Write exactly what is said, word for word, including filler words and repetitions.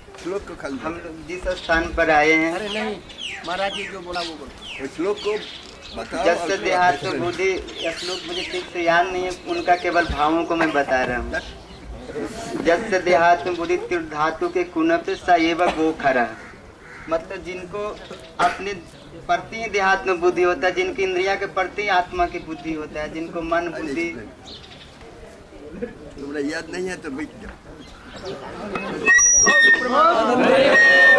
श्लोक को खाली हम लोग जिस स्थान पर आए हैं, अरे नहीं महाराज जी जो बोला वो बोलो। श्लोक को बताओ। जब देहात बुद्धि, श्लोक मुझे ठीक से याद नहीं है, उनका केवल भावों को मैं बता रहा हूँ। जब देहात बुद्धि धातु के कुनप सएव गोखर, मतलब जिनको अपने प्रति देहात में बुद्धि होता है, जिनकी इंद्रिया के प्रति आत्मा की बुद्धि होता है, जिनको मन बुद्धि। तुम्हारा याद नहीं है तो बैठ जाओ।